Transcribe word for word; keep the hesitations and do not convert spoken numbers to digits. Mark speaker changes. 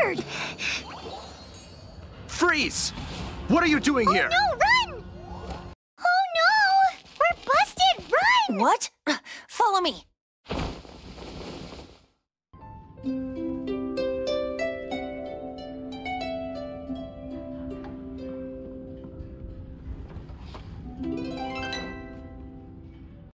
Speaker 1: scared.
Speaker 2: Freeze! What are you doing
Speaker 1: Oh,
Speaker 2: here?
Speaker 1: no, run! Oh no! We're busted! Run!
Speaker 3: What? Follow me.